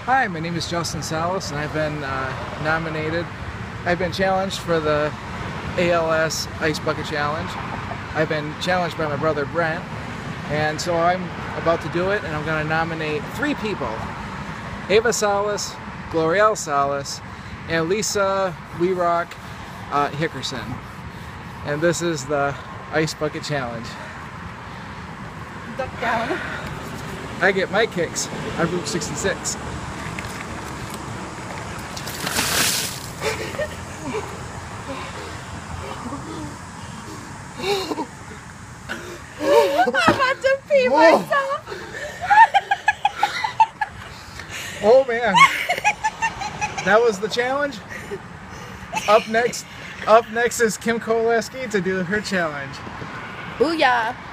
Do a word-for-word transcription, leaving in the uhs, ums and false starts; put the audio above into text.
Hi, my name is Justin Salas, and I've been uh, nominated. I've been challenged for the A L S Ice Bucket Challenge. I've been challenged by my brother Brent, and so I'm about to do it, and I'm going to nominate three people: Ava Salas, Glorielle Salas, and Lisa We Rock uh, Hickerson. And this is the Ice Bucket Challenge. Duck down. I get my kicks on Route sixty-six. I'm about to pee Whoa. myself. Oh man, that was the challenge. Up next, up next is Kim Koleski to do her challenge. Booyah.